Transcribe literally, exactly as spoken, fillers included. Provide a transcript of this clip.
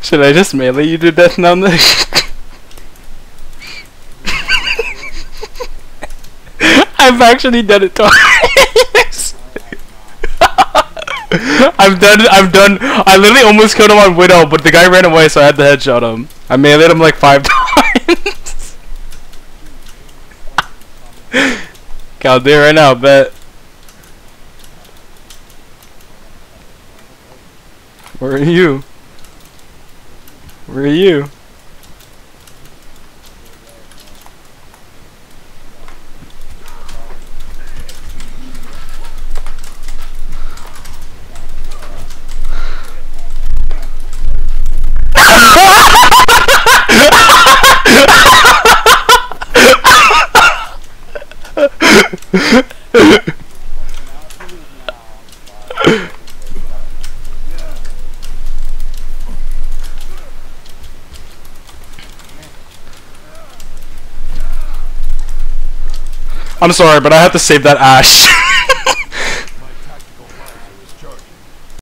Should I just melee you to death now, Nick? I've actually done it twice. I'm done. I'm done. I literally almost killed him on Widow, but the guy ran away, so I had to headshot him. I meleeed him like five times. Okay, I'll do it right now, bet. Where are you? Where are you? I'm sorry, but I have to save that Ash.